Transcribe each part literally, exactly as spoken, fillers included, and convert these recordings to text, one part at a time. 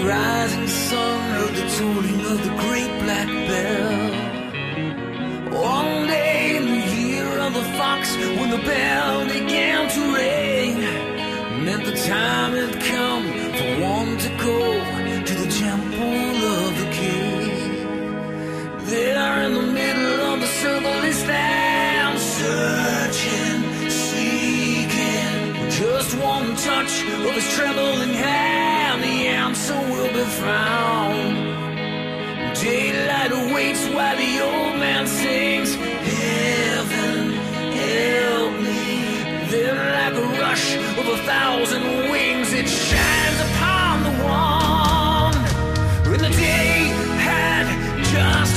rising sun heard the tolling of the great black bell. One day in the year of the fox, when the bell began to ring, meant the time had come for one to go to the temple of the king. There in the middle of the circle he stands, searching, seeking, just one touch of his trembling hand, the answer will be found. Daylight awaits while the old man sings, heaven, help me. Then like a rush of a thousand wings, it shines upon the one. When the day had just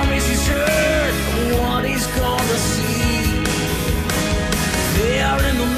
in the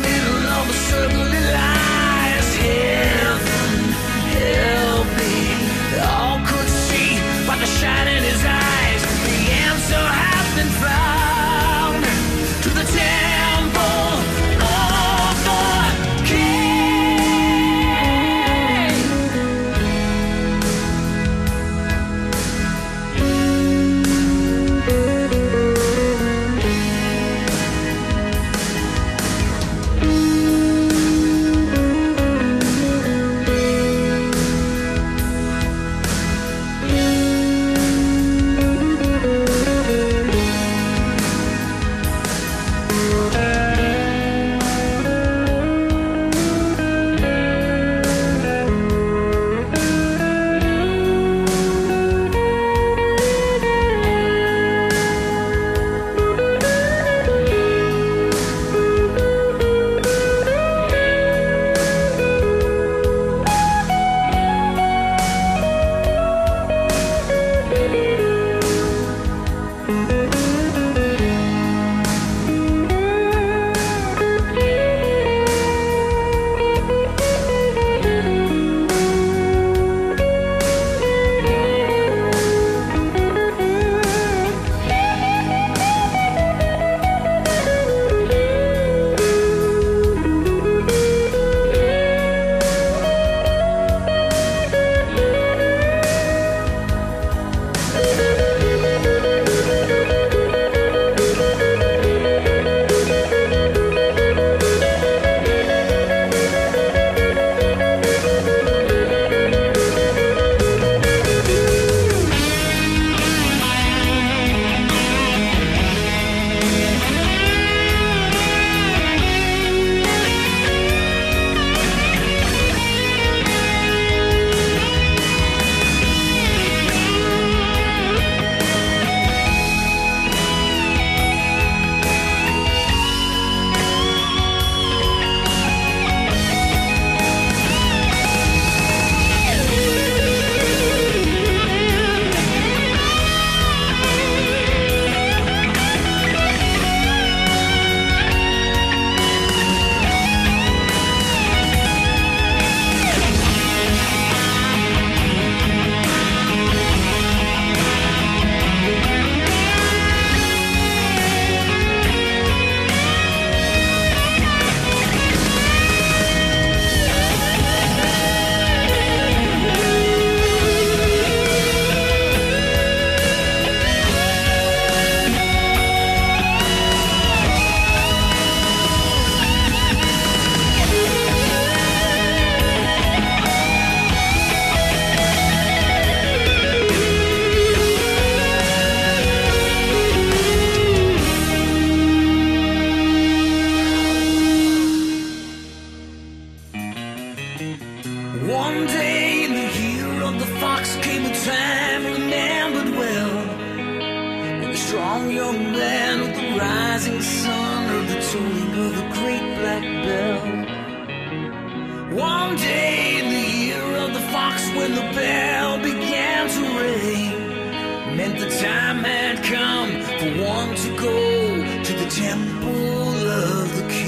One day in the year of the fox came a time remembered well, when the strong young man with the rising sun heard the tolling of the great black bell. One day in the year of the fox, when the bell began to ring, meant the time had come for one to go to the temple of the king.